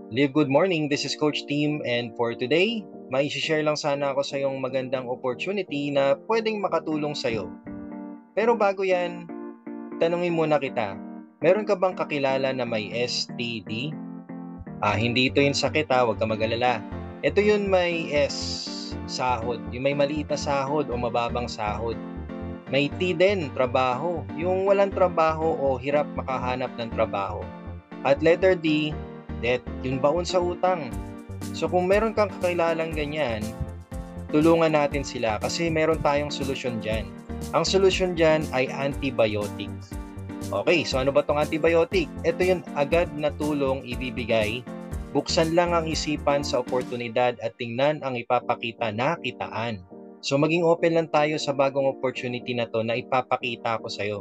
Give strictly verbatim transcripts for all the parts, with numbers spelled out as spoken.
Live good morning, this is Coach Team and for today, may share lang sana ako sa yung magandang opportunity na pwedeng makatulong sa'yo. Pero bago yan, tanungin muna kita, meron ka bang kakilala na may S T D? Ah, hindi ito yung sakit ha, huwag ka mag-alala. Ito yun may S, sahod, yung may maliit na sahod o mababang sahod. May T din, trabaho, yung walang trabaho o hirap makahanap ng trabaho. At letter D, debt, yung baon sa utang. So kung meron kang kakilalang ganyan, tulungan natin sila kasi meron tayong solusyon dyan. Ang solusyon dyan ay antibiotic. Okay, so ano ba tong antibiotic? Ito yung agad na tulong ibibigay. Buksan lang ang isipan sa oportunidad at tingnan ang ipapakita na kitaan. So maging open lang tayo sa bagong opportunity na to na ipapakita ko sa'yo.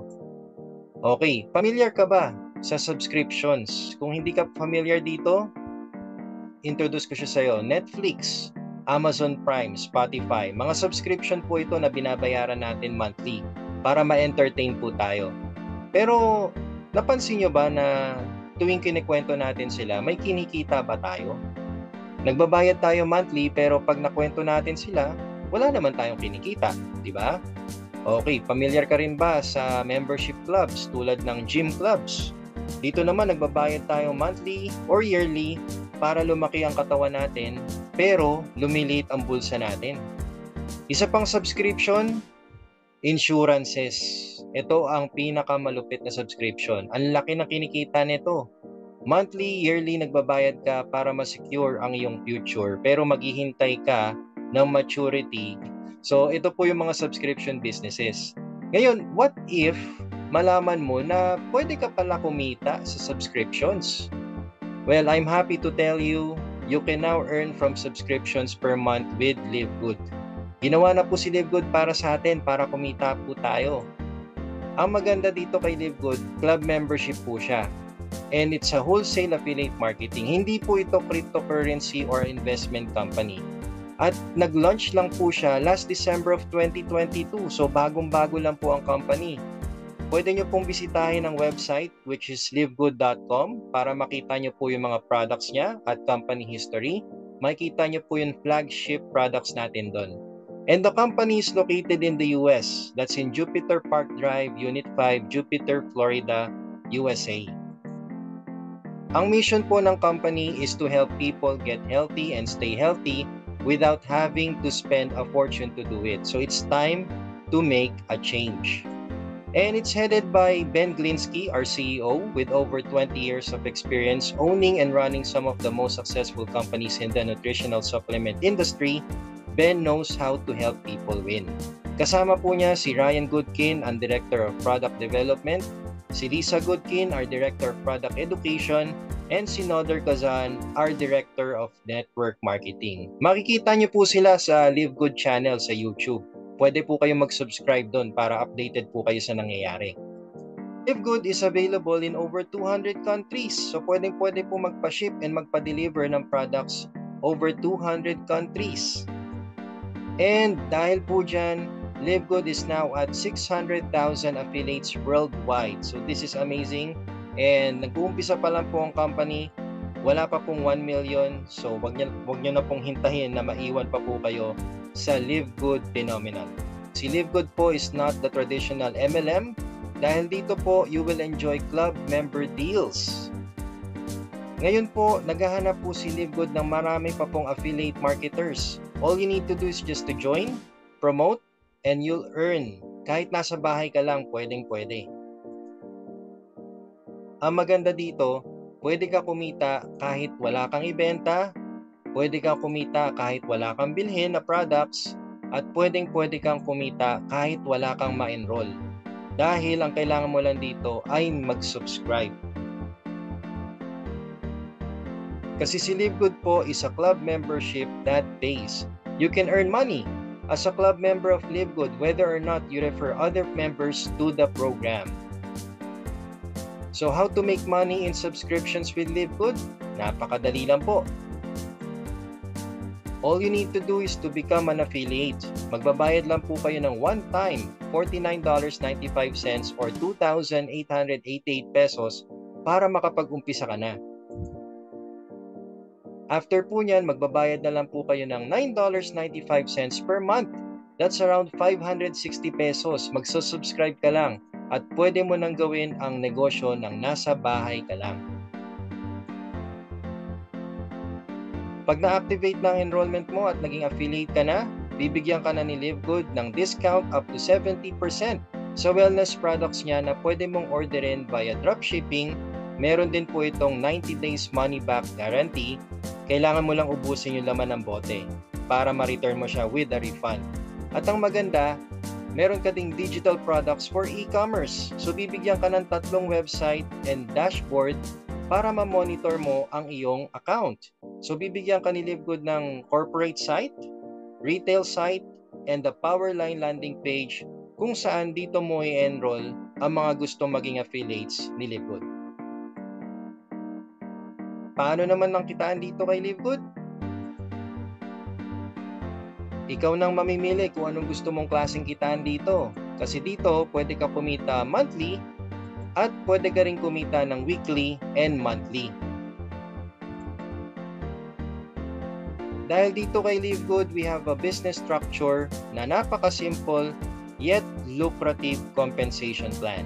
Okay, familiar ka ba sa subscriptions? Kung hindi ka familiar dito, introduce ko siya sa'yo. Netflix, Amazon Prime, Spotify. Mga subscription po ito na binabayaran natin monthly para ma-entertain po tayo. Pero napansin nyo ba na tuwing kinikwento natin sila, may kinikita ba tayo? Nagbabayad tayo monthly pero pag nakwento natin sila, wala naman tayong kinikita, di ba? Okay, familiar ka rin ba sa membership clubs tulad ng gym clubs? Dito naman nagbabayad tayo monthly or yearly para lumaki ang katawan natin pero lumiliit ang bulsa natin. Isa pang subscription, insurances. Ito ang pinakamalupit na subscription. Ang laki ng kinikita nito. Monthly, yearly nagbabayad ka para ma-secure ang iyong future pero maghihintay ka ng maturity. So ito po yung mga subscription businesses. Ngayon, what if malaman mo na pwede ka pala kumita sa subscriptions? Well, I'm happy to tell you, you can now earn from subscriptions per month with Live Good. Ginawa na po si Live Good para sa atin, para kumita po tayo. Ang maganda dito kay Live Good, club membership po siya. And it's a wholesale affiliate marketing. Hindi po ito cryptocurrency or investment company. At nag-launch lang po siya last December of twenty twenty-two. So bagong-bago lang po ang company. Pwede nyo pong bisitahin ang website which is live good dot com para makita nyo po yung mga products niya at company history. Makikita nyo po yung flagship products natin doon. And the company is located in the U S. That's in Jupiter Park Drive, Unit five, Jupiter, Florida, U S A. Ang mission po ng company is to help people get healthy and stay healthy without having to spend a fortune to do it. So it's time to make a change. And it's headed by Ben Glinsky, our C E O, with over twenty years of experience owning and running some of the most successful companies in the nutritional supplement industry. Ben knows how to help people win. Kasama po niya si Ryan Goodkin, ang Director of Product Development, si Lisa Goodkin, our Director of Product Education, and si Noder Kazan, our Director of Network Marketing. Makikita niyo po sila sa Live Good channel sa YouTube. Pwede po kayong mag-subscribe doon para updated po kayo sa nangyayari. Live Good is available in over two hundred countries. So pwedeng pwede po magpa-ship and magpa-deliver ng products over two hundred countries. And dahil po dyan, Live Good is now at six hundred thousand affiliates worldwide. So this is amazing. And nag-uumpisa pa lang po ang company, wala pa pong one million. So wag niyo, wag niyo na pong hintahin na maiwan pa po kayo sa Live Good phenomenon. Si Live Good po is not the traditional M L M. Dahil dito po, you will enjoy club member deals. Ngayon po, naghahanap po si Live Good ng marami pa pong affiliate marketers. All you need to do is just to join, promote, and you'll earn. Kahit nasa bahay ka lang, pwedeng pwede. Ang maganda dito, pwede ka kumita kahit wala kang ibenta, pwede kang kumita kahit wala kang bilhin na products, at pwedeng pwede kang kumita kahit wala kang ma-enroll. Dahil ang kailangan mo lang dito ay mag-subscribe. Kasi si Live Good po is a club membership that pays. You can earn money as a club member of Live Good whether or not you refer other members to the program. So how to make money in subscriptions with Live Good? Napakadali lang po. All you need to do is to become an affiliate. Magbabayad lang po kayo ng one-time forty-nine dollars and ninety-five cents or two thousand eight hundred eighty-eight pesos para makapag-umpisa ka na. After po nyan, magbabayad na lang po kayo ng nine dollars and ninety-five cents per month. That's around five hundred sixty pesos. Magsusubscribe ka lang at pwede mo nang gawin ang negosyo ng nasa bahay ka lang. Pag na-activate na ang enrollment mo at naging affiliate ka na, bibigyan ka na ni LiveGood ng discount up to seventy percent sa wellness products niya na pwede mong orderin via dropshipping. Meron din po itong ninety days money back guarantee. Kailangan mo lang ubusin yung laman ng bote para ma-return mo siya with a refund. At ang maganda, meron ka ding digital products for e-commerce. So bibigyan ka ng tatlong website and dashboard para ma-monitor mo ang iyong account. So bibigyan ka ni LiveGood ng corporate site, retail site, and the Powerline landing page kung saan dito mo i-enroll ang mga gusto maging affiliates ni LiveGood. Paano naman ang kitaan dito kay LiveGood? Ikaw nang mamimili kung anong gusto mong klaseng kitaan dito. Kasi dito, pwede ka kumita monthly at pwede ka rin kumita ng weekly and monthly. Dahil dito kay LiveGood, we have a business structure na napaka-simple yet lucrative compensation plan.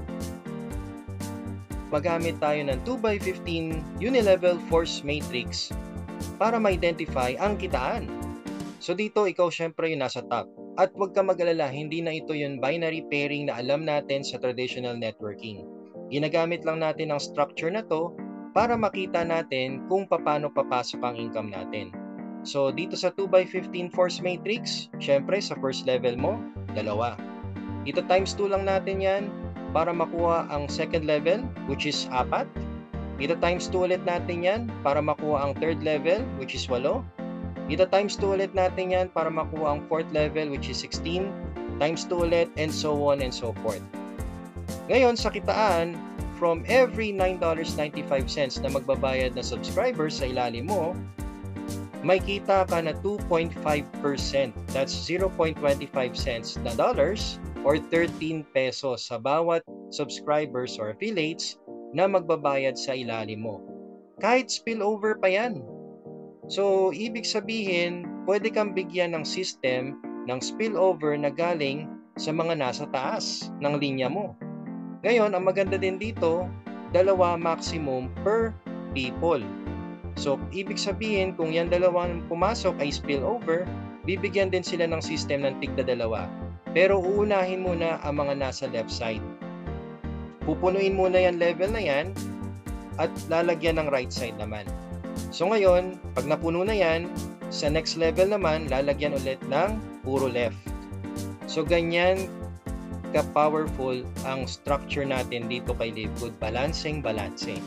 Magamit tayo ng two by fifteen unilevel force matrix para ma-identify ang kitaan. So dito, ikaw syempre yung nasa top. At huwag ka mag-alala, hindi na ito yung binary pairing na alam natin sa traditional networking. Ginagamit lang natin ang structure na to para makita natin kung paano papasok ang income natin. So dito sa two by fifteen force matrix, syempre sa first level mo, dalawa. Ito times two lang natin yan para makuha ang second level, which is apat. Ito times two ulit natin yan para makuha ang third level, which is walo. Ito times two ulit natin yan para makuha ang fourth level, which is sixteen. Times two ulit, and so on and so forth. Ngayon, sa kitaan, from every nine dollars and ninety-five cents na magbabayad na subscribers sa ilalim mo, may kita ka na two point five percent. That's zero point two five cents na dollars or thirteen pesos sa bawat subscribers or affiliates na magbabayad sa ilalim mo. Kahit spillover pa yan. So, ibig sabihin, pwede kang bigyan ng system ng spillover na galing sa mga nasa taas ng linya mo. Ngayon, ang maganda din dito, dalawa maximum per people. So, ibig sabihin, kung yan dalawang pumasok ay spillover, bibigyan din sila ng system ng tigda dalawa. Pero uunahin muna ang mga nasa left side. Pupunuin muna yan level na yan at lalagyan ng right side naman. So ngayon, pag napuno na yan, sa next level naman, lalagyan ulit ng puro left. So ganyan ka-powerful ang structure natin dito kay LiveGood. Balancing, balancing.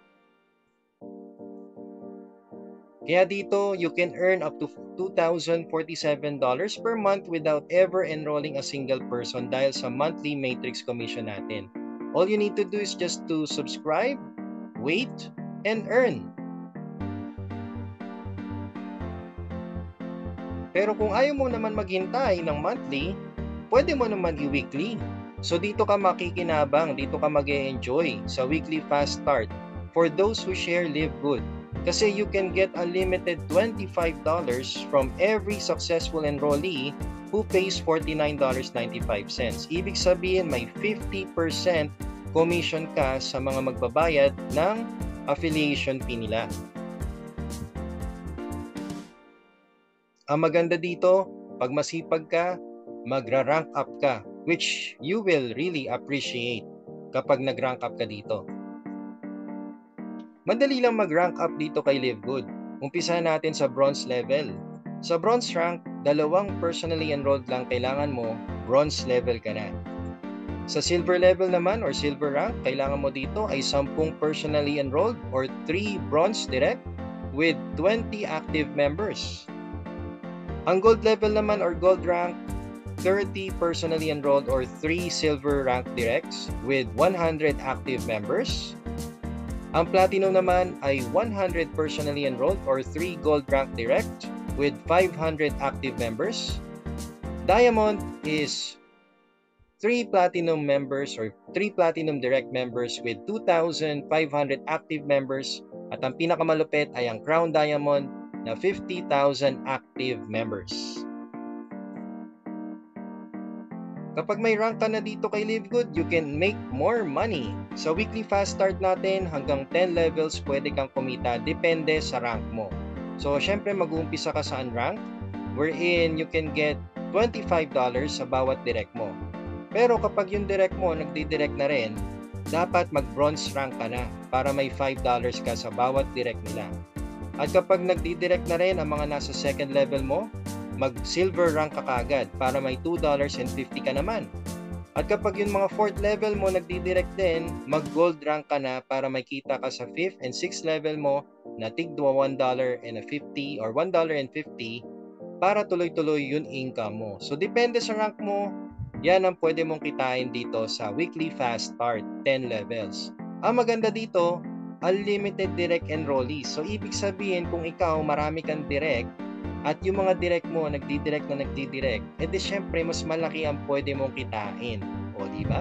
Kaya dito, you can earn up to two thousand forty-seven dollars per month without ever enrolling a single person dahil sa monthly matrix commission natin. All you need to do is just to subscribe, wait, and earn. Pero kung ayaw mo naman maghintay ng monthly, pwede mo naman i-weekly. So dito ka makikinabang, dito ka mag-e-enjoy sa weekly fast start for those who share LiveGood. Kasi you can get unlimited twenty-five dollars from every successful enrollee who pays forty-nine dollars and ninety-five cents. Ibig sabihin may fifty percent commission ka sa mga magbabayad ng affiliation fee nila. Ang maganda dito, pag masipag ka, magra-rank up ka, which you will really appreciate kapag nag-rank up ka dito. Madali lang mag-rank up dito kay LiveGood. Umpisahan natin sa bronze level. Sa bronze rank, dalawang personally enrolled lang kailangan mo, bronze level ka na. Sa silver level naman or silver rank, kailangan mo dito ay sampung personally enrolled or three bronze direct with twenty active members. Ang gold level naman or gold rank, thirty personally enrolled or three silver rank directs with one hundred active members. Ang platinum naman ay one hundred personally enrolled or three gold rank direct with five hundred active members. Diamond is three Platinum members or three Platinum Direct members with two thousand five hundred active members. At ang pinakamalupit ay ang Crown Diamond na fifty thousand active members. Kapag may rank ka na dito kay Live Good, you can make more money. Sa weekly fast start natin, hanggang ten levels pwede kang kumita, depende sa rank mo. So, syempre mag-uumpisa ka sa unrank, wherein you can get twenty-five dollars sa bawat direct mo. Pero kapag yung direct mo nagdi-direct na rin, dapat mag-bronze rank ka na para may five dollars ka sa bawat direct nila. At kapag nagdi-direct na rin ang mga nasa second level mo, mag-silver rank ka kagad para may two dollars and fifty ka naman. At kapag yung mga fourth level mo nagdi-direct din, mag-gold rank ka na para may kita ka sa fifth and sixth level mo na tigdwa one dollar and fifty or one dollar and fifty para tuloy-tuloy yung income mo. So depende sa rank mo, yan ang pwede mong kitain dito sa weekly fast start, ten levels. Ang maganda dito, unlimited direct enrollees. So ibig sabihin kung ikaw marami kang direct, at yung mga direct mo, nagdi-direct na nagdi-direct, edi syempre mas malaki ang pwede mong kitain. O di ba?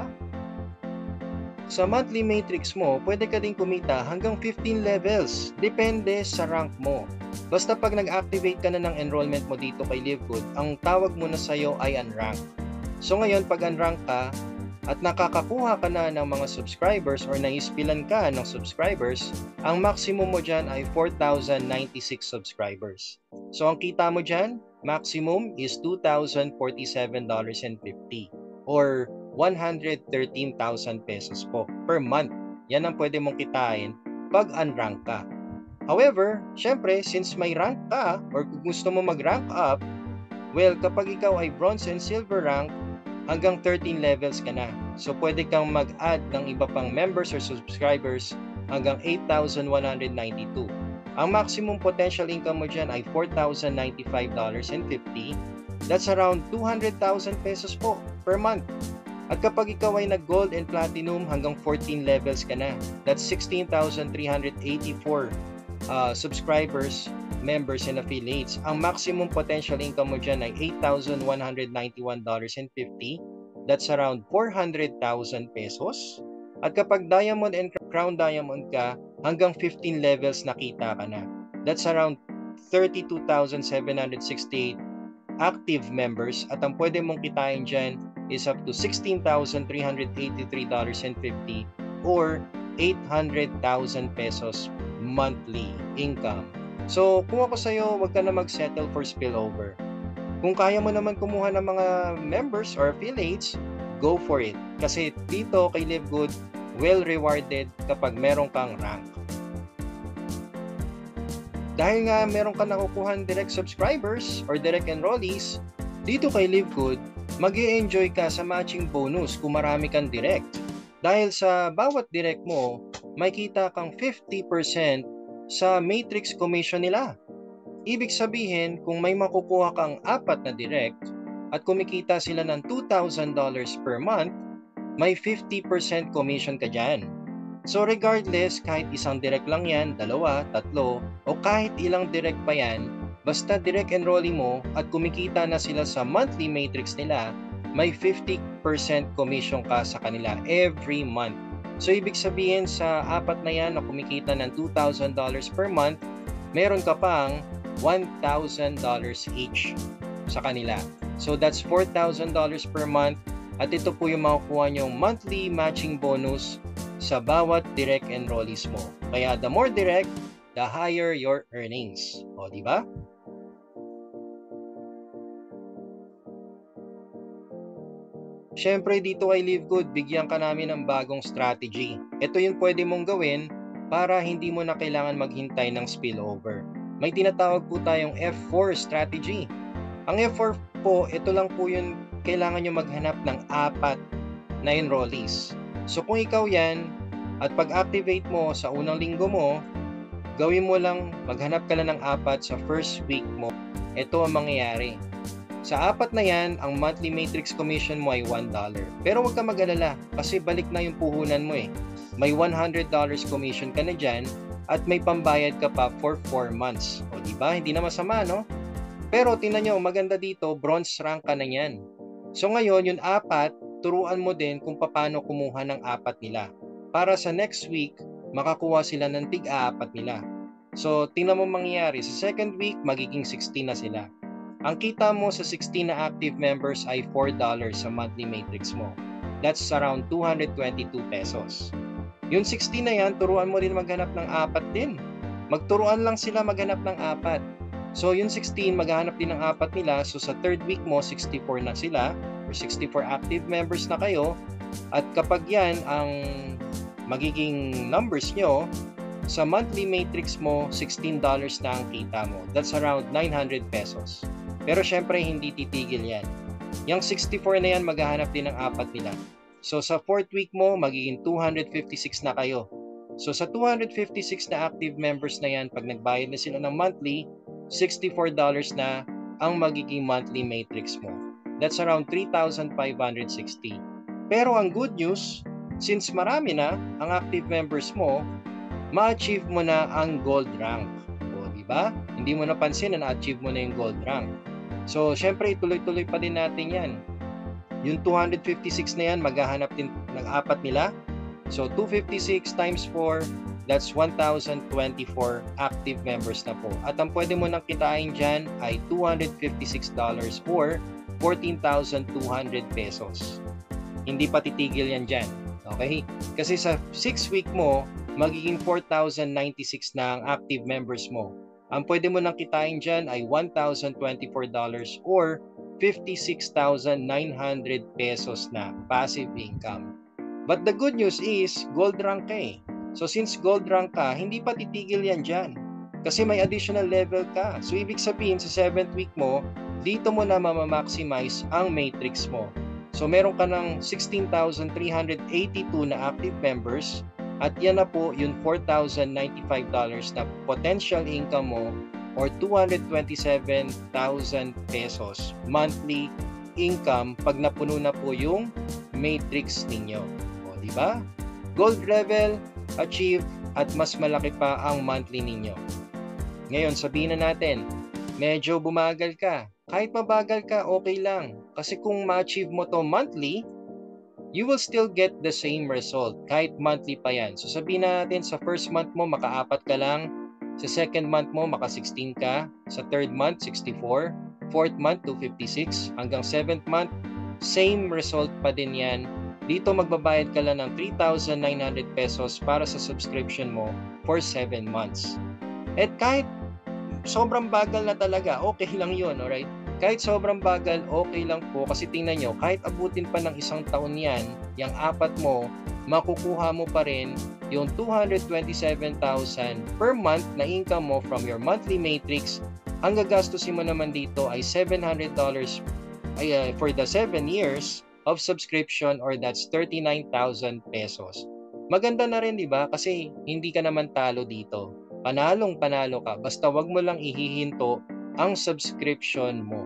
Sa monthly matrix mo, pwede ka din kumita hanggang fifteen levels. Depende sa rank mo. Basta pag nag-activate ka na ng enrollment mo dito kay Live Good, ang tawag mo na sa'yo ay unrank. So ngayon, pag unrank ka, at nakakakuha ka na ng mga subscribers or naispilan ka ng subscribers, ang maximum mo dyan ay four thousand ninety-six subscribers. So ang kita mo dyan, maximum is two thousand forty-seven dollars and fifty or one hundred thirteen thousand pesos po per month. Yan ang pwede mong kitain pag unrank ka. However, syempre, since may rank ka or kung gusto mo mag-rank up, well, kapag ikaw ay bronze and silver rank, hanggang thirteen levels ka na. So, pwede kang mag-add ng iba pang members or subscribers hanggang eight thousand one hundred ninety-two. Ang maximum potential income mo dyan ay four thousand ninety-five dollars and fifty. That's around two hundred thousand pesos po per month. At kapag ikaw ay nag-gold and platinum, hanggang fourteen levels ka na. That's sixteen thousand three hundred eighty-four uh, subscribers, members, and affiliates. Ang maximum potential income mo dyan ay eight thousand one hundred ninety-one dollars and fifty. That's around four hundred thousand pesos. At kapag diamond and crown diamond ka, hanggang fifteen levels nakita ka na. That's around thirty-two thousand seven hundred sixty-eight active members. At ang pwede mong kitain dyan is up to sixteen thousand three hundred eighty-three dollars and fifty or eight hundred thousand pesos monthly income. So, kung ako sa'yo, huwag ka na mag-settle for spillover. Kung kaya mo naman kumuha ng mga members or affiliates, go for it. Kasi dito kay Live Good, well rewarded kapag meron kang rank. Dahil nga meron ka nakukuhan direct subscribers or direct enrollees, dito kay Live Good, mag-i-enjoy ka sa matching bonus kung marami kang direct. Dahil sa bawat direct mo, may kita kang fifty percent sa matrix commission nila. Ibig sabihin, kung may makukuha kang apat na direct at kumikita sila ng two thousand dollars per month, may fifty percent commission ka dyan. So regardless, kahit isang direct lang yan, dalawa, tatlo, o kahit ilang direct pa yan, basta direct enrollee mo at kumikita na sila sa monthly matrix nila, may fifty percent commission ka sa kanila every month. So ibig sabihin sa apat na yan na kumikita ng two thousand dollars per month, meron ka pang one thousand dollars each sa kanila. So that's four thousand dollars per month at ito po yung makukuha nyong monthly matching bonus sa bawat direct enrollees mo. Kaya the more direct, the higher your earnings. O, di ba? Syempre dito kay Live Good, bigyan ka namin ng bagong strategy. Ito yung pwede mong gawin para hindi mo na kailangan maghintay ng spillover. May tinatawag po tayong F four strategy. Ang F four po, ito lang po yung kailangan nyo maghanap ng apat na enrollees. So kung ikaw yan, at pag-activate mo sa unang linggo mo, gawin mo lang, maghanap ka lang ng apat sa first week mo. Ito ang mangyayari. Sa apat na yan, ang monthly matrix commission mo ay one dollar. Pero huwag ka mag-alala kasi balik na yung puhunan mo eh. May one hundred dollars commission ka na dyan at may pambayad ka pa for four months. O diba? Hindi na masama, no? Pero tingnan nyo, maganda dito, bronze rank ka na yan. So ngayon, yung apat, turuan mo din kung paano kumuha ng apat nila. Para sa next week, makakuha sila ng tig-aapat nila. So, tingnan mo mangyayari. Sa second week, magiging sixteen na sila. Ang kita mo sa sixteen na active members ay four dollars sa monthly matrix mo. That's around two hundred twenty-two pesos. Yung sixteen na yan, turuan mo din maghanap ng apat din. Magturuan lang sila maghanap ng apat. So, yung sixteen, maghanap din ng apat nila. So, sa third week mo, sixty-four na sila or sixty-four active members na kayo. At kapag yan ang magiging numbers nyo, sa monthly matrix mo, sixteen dollars na ang kita mo. That's around nine hundred pesos. Pero syempre, hindi titigil yan. Yung sixty-four na yan, maghahanap din ng apat nila. So sa fourth week mo, magiging two hundred fifty-six na kayo. So sa two hundred fifty-six na active members na yan, pag nagbayad na sila ng monthly, sixty-four dollars na ang magiging monthly matrix mo. That's around three thousand five hundred sixty. Pero ang good news, since marami na ang active members mo, ma-achieve mo na ang gold rank. O, di ba? Hindi mo napansin na na-achieve mo na yung gold rank. So, syempre, ituloy-tuloy pa din natin yan. Yung two hundred fifty-six na yan, maghahanap din ng apat nila. So, two hundred fifty-six times four, that's one thousand twenty-four active members na po. At ang pwede mo nang kitain dyan ay two hundred fifty-six dollars or fourteen thousand two hundred pesos. Hindi pa titigil yan dyan. Okay? Kasi sa sixth week mo, magiging four thousand ninety-six na ang active members mo. Ang pwede mo nang kitain dyan ay one thousand twenty-four dollars or fifty-six thousand nine hundred pesos na passive income. But the good news is, gold rank ka eh. So since gold rank ka, hindi pa titigil yan dyan. Kasi may additional level ka. So ibig sabihin sa seventh week mo, dito mo na mamamaximize ang matrix mo. So meron ka ng sixteen thousand three hundred eighty-two na active members. At yan na po yung four thousand ninety-five dollars na potential income mo or two hundred twenty-seven thousand pesos monthly income pag napuno na po yung matrix ninyo. O, di ba? Gold level, achieve, at mas malaki pa ang monthly ninyo. Ngayon, sabihin na natin, medyo bumagal ka. Kahit mabagal ka, okay lang. Kasi kung ma-achieve mo to monthly, you will still get the same result kahit monthly pa yan. So sabihin natin sa first month mo maka-apat ka lang, sa second month mo maka-sixteen ka, sa third month sixty-four, fourth month two hundred fifty-six, hanggang seventh month same result pa din yan. Dito magbabayad ka lang ng three thousand nine hundred pesos para sa subscription mo for seven months. At kahit sobrang bagal na talaga, okay lang yun, alright? Kahit sobrang bagal, okay lang po kasi tingnan nyo, kahit abutin pa ng isang taon yan, yung apat mo, makukuha mo pa rin yung two hundred twenty-seven thousand per month na income mo from your monthly matrix. Ang gagastusin mo naman dito ay seven hundred dollars ay, uh, for the seven years of subscription or that's thirty-nine thousand pesos. Maganda na rin, di ba? Kasi hindi ka naman talo dito. Panalong panalo ka, basta wag mo lang ihihinto ang subscription mo.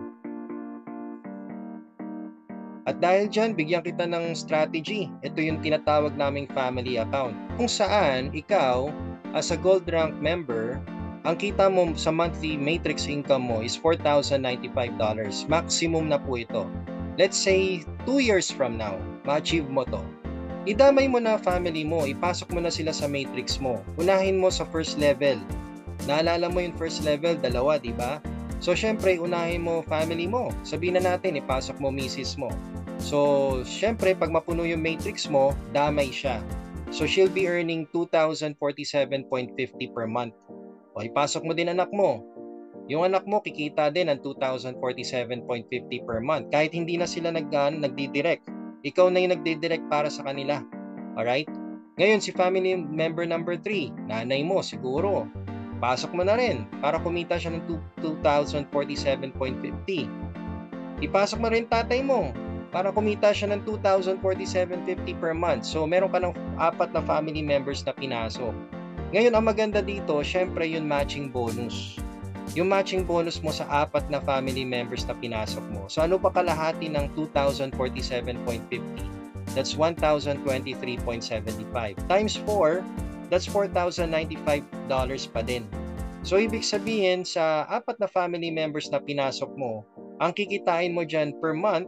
At dahil dyan, bigyan kita ng strategy. Ito yung tinatawag naming family account. Kung saan, ikaw, as a gold rank member, ang kita mo sa monthly matrix income mo is four thousand ninety-five dollars. Maximum na po ito. Let's say, two years from now, ma-achieve mo to. Idamay mo na family mo, ipasok mo na sila sa matrix mo. Unahin mo sa first level. Naalala mo yung first level, dalawa, di ba? So, syempre, unahin mo family mo. Sabihin na natin, ipasok mo misis mo. So, syempre, pag mapuno yung matrix mo, damay siya. So, she'll be earning two thousand forty-seven point fifty per month. O, ipasok mo din anak mo. Yung anak mo, kikita din ng two thousand forty-seven point fifty per month. Kahit hindi na sila nag, uh, nagdidirect. Ikaw na yung nagdidirect para sa kanila. Alright? Ngayon, si family member number three, nanay mo, siguro. Pasok mo na rin para kumita siya ng two thousand forty-seven point fifty. Ipasok mo rin tatay mo para kumita siya ng two thousand forty-seven point fifty per month. So, meron ka ng apat na family members na pinasok. Ngayon, ang maganda dito, syempre yung matching bonus. Yung matching bonus mo sa apat na family members na pinasok mo. So, ano pa kalahati ng two thousand forty-seven point fifty? That's one thousand twenty-three point seven five. Times four, that's four thousand ninety-five dollars pa din. So, ibig sabihin, sa apat na family members na pinasok mo, ang kikitain mo dyan per month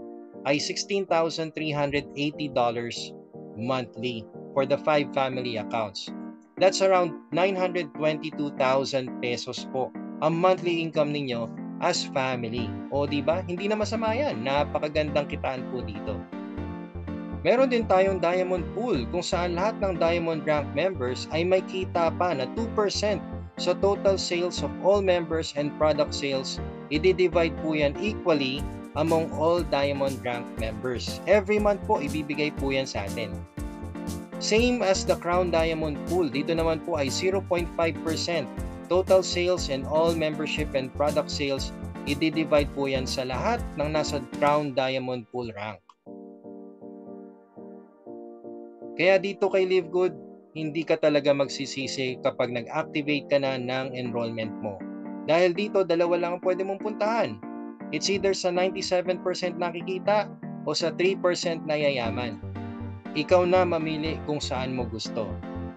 ay sixteen thousand three hundred eighty dollars monthly for the five family accounts. That's around nine hundred twenty-two thousand pesos po ang monthly income ninyo as family. O di ba? Hindi na masama yan. Napakagandang kitaan po dito. Meron din tayong Diamond Pool kung saan lahat ng Diamond Rank members ay may kita pa na two percent sa total sales of all members and product sales. I-divide po yan equally among all Diamond Rank members. Every month po, ibibigay po yan sa atin. Same as the Crown Diamond Pool, dito naman po ay zero point five percent total sales and all membership and product sales. I-divide po yan sa lahat ng nasa Crown Diamond Pool rank. Kaya dito kay Live Good, hindi ka talaga magsisisi kapag nag-activate ka na ng enrollment mo. Dahil dito, dalawa lang ang pwede mong puntahan. It's either sa ninety-seven percent nakikita o sa three percent na yayaman. Ikaw na mamili kung saan mo gusto.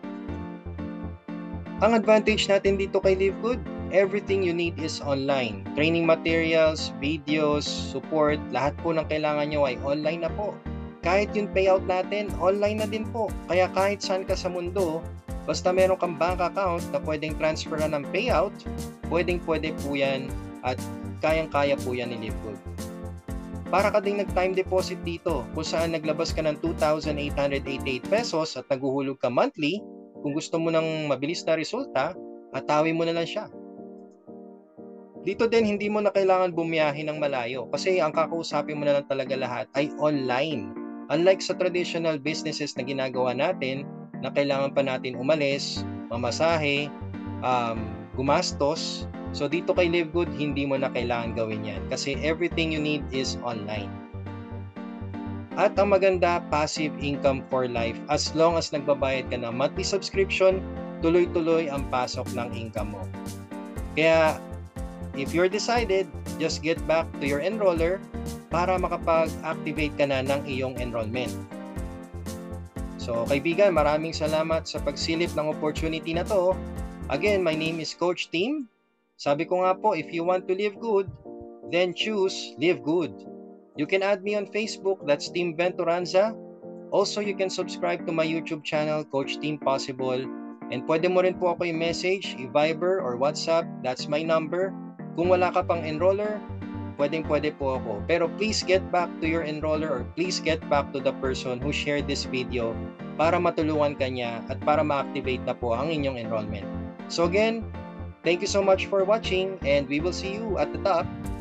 Ang advantage natin dito kay Live Good, everything you need is online. Training materials, videos, support, lahat po ng kailangan nyo ay online na po. Kahit yung payout natin, online na din po. Kaya kahit saan ka sa mundo, basta meron kang bank account na pwedeng transferan ng payout, pwedeng pwede po yan at kayang-kaya po yan ni Live Good. Para ka ding nag-time deposit dito kung saan naglabas ka ng two thousand eight hundred eighty-eight pesos at naguhulog ka monthly, kung gusto mo ng mabilis na resulta, atawin mo na lang siya. Dito din hindi mo na kailangan bumiyahe ng malayo kasi ang kakausapin mo na lang talaga lahat ay online. Unlike sa traditional businesses na ginagawa natin na kailangan pa natin umalis, mamasahe, um, gumastos. So dito kay Live Good, hindi mo na kailangan gawin yan kasi everything you need is online. At ang maganda, passive income for life. As long as nagbabayad ka ng monthly subscription, tuloy-tuloy ang pasok ng income mo. Kaya if you're decided, just get back to your enroller para makapag-activate ka na ng iyong enrollment. So kaibigan, maraming salamat sa pagsilip ng opportunity na to. Again, my name is Coach Tim. Sabi ko nga po, if you want to live good, then choose Live Good. You can add me on Facebook, that's Tim Venturanza. Also, you can subscribe to my YouTube channel, Coach Tim Possible. And pwede mo rin po ako i-message, i-Viber or WhatsApp, that's my number. Kung wala ka pang enroller, pwedeng-pwede po ako. Pero please get back to your enroller or please get back to the person who shared this video para matulungan ka niya at para ma-activate na po ang inyong enrollment. So again, thank you so much for watching and we will see you at the top.